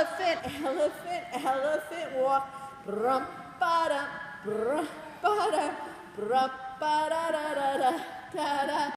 Elephant, elephant, elephant walk. Brum, ba-da, brum, ba-da, brum, ba-da-da-da-da, da-da.